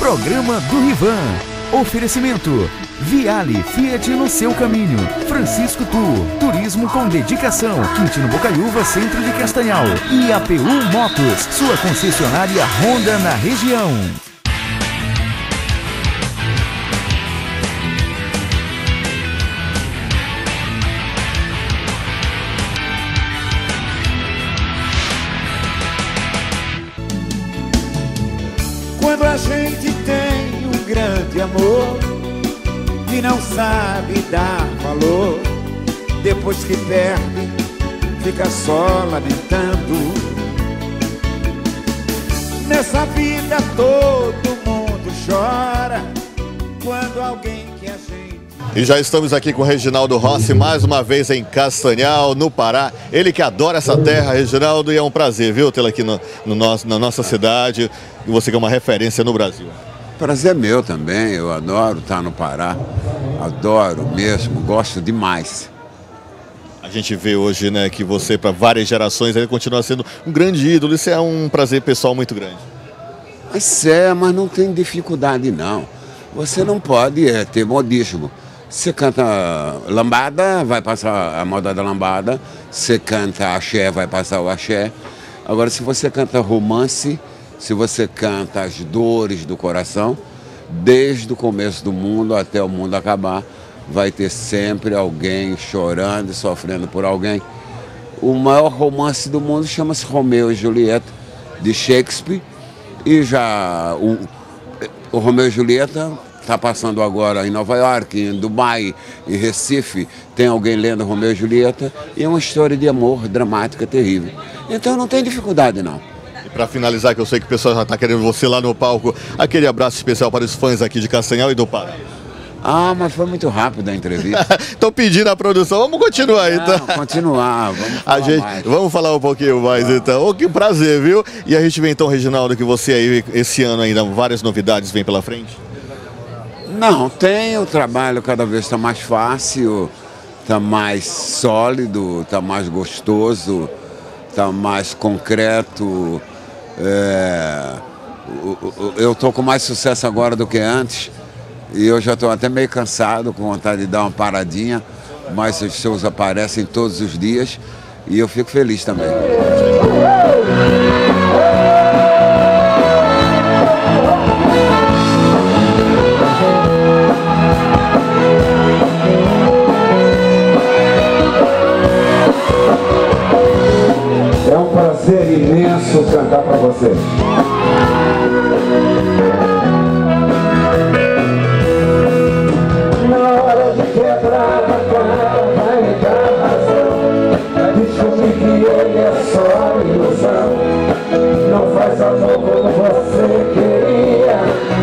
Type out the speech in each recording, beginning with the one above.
Programa do Rivan. Oferecimento: Viale, Fiat no seu caminho. Francisco Tour, turismo com dedicação. Quintino Bocaiúva, centro de Castanhal. E APU Motos, sua concessionária Honda na região. Quando a gente tem um grande amor e não sabe dar valor, depois que perde, fica só lamentando. Nessa vida todo mundo chora quando alguém que a gente... E já estamos aqui com o Reginaldo Rossi, mais uma vez em Castanhal, no Pará. Ele que adora essa terra, Reginaldo, e é um prazer, viu, tê-lo aqui na nossa cidade. E você que é uma referência no Brasil. Prazer meu também, eu adoro estar no Pará. Adoro mesmo, gosto demais. A gente vê hoje, né, que você, para várias gerações, ele continua sendo um grande ídolo. Isso é um prazer pessoal muito grande. Mas não tem dificuldade não. Você não pode ter modismo. Você canta lambada, vai passar a moda da lambada. Você canta axé, vai passar o axé. Agora, se você canta romance, se você canta as dores do coração, desde o começo do mundo até o mundo acabar, vai ter sempre alguém chorando e sofrendo por alguém. O maior romance do mundo chama-se Romeu e Julieta, de Shakespeare. E já o Romeu e Julieta está passando agora em Nova York, em Dubai, em Recife. Tem alguém lendo Romeu e Julieta. E é uma história de amor dramática, terrível. Então não tem dificuldade não. E para finalizar, que eu sei que o pessoal já está querendo você lá no palco, aquele abraço especial para os fãs aqui de Castanhal e do Pará. Ah, mas foi muito rápido a entrevista. Estou pedindo a produção, vamos continuar então. Continuar, vamos falar mais. Vamos falar um pouquinho mais então. Oh, que prazer, viu? E a gente vê então, Reginaldo, que você aí, esse ano ainda, várias novidades vêm pela frente? Não, o trabalho cada vez está mais fácil, está mais sólido, está mais gostoso, está mais concreto. Eu estou com mais sucesso agora do que antes e eu já estou até meio cansado, com vontade de dar uma paradinha, mas os shows aparecem todos os dias e eu fico feliz também. É um prazer imenso cantar para vocês. Na hora de quebrar a cara, vai dar razão. Descobri que ele é só ilusão. Não faz amor como você queria.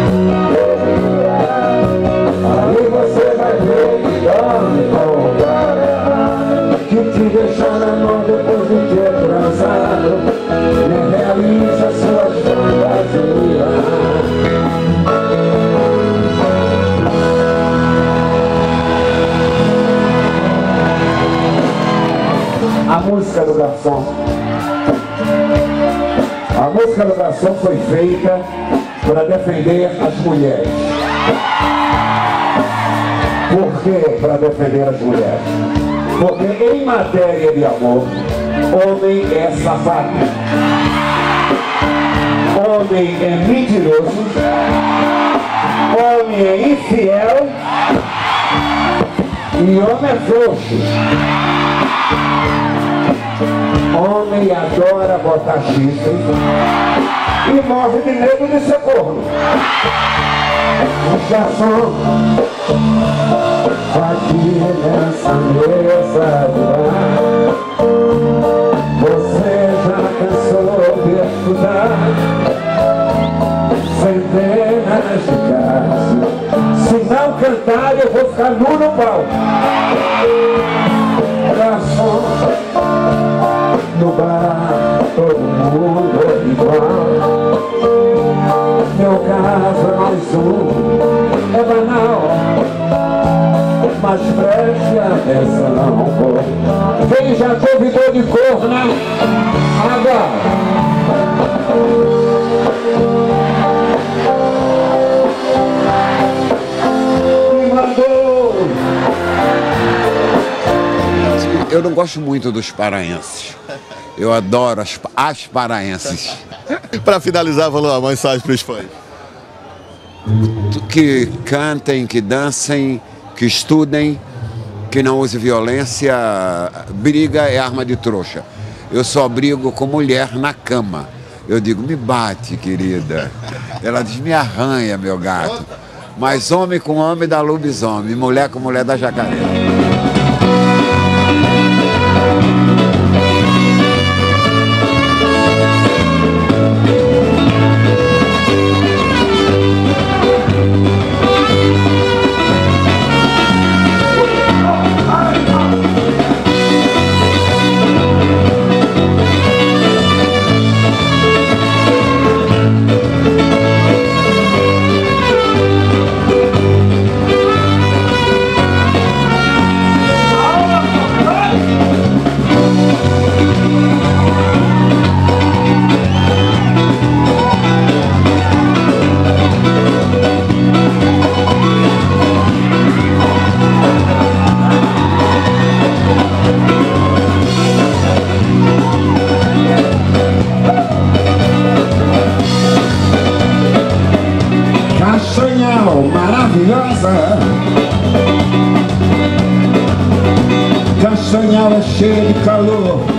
Aí você vai ver que dorme com o cara que te deixa na mão depois de ter transado. Nem realiza suas fantasias. A música do garçom. A música do garçom foi feita para defender as mulheres. Por que para defender as mulheres? Porque em matéria de amor, homem é safado, homem é mentiroso, homem é infiel e homem é frouxo. Homem adora botar chifre e morre de medo de ser corno. O garçom, aqui nessa mesa do bar, você já cansou de estudar centenas de casos. Se não cantar eu vou ficar nu no palco. Garçom, no bar todo mundo é igual. Meu caso é mais um, é banal, mas preste atenção, pô. Quem já convidou de corna, agora Eu não gosto muito dos paraenses. Eu adoro as paraenses. Para finalizar, falou uma mensagem para os fãs. Que cantem, que dancem, que estudem, que não use violência. Briga é arma de trouxa. Eu só brigo com mulher na cama. Eu digo, me bate, querida. Ela diz, me arranha, meu gato. Mas homem com homem dá lobisomem, mulher com mulher dá jacaré. Castanhal maravilhosa, Castanhal é cheio de calor.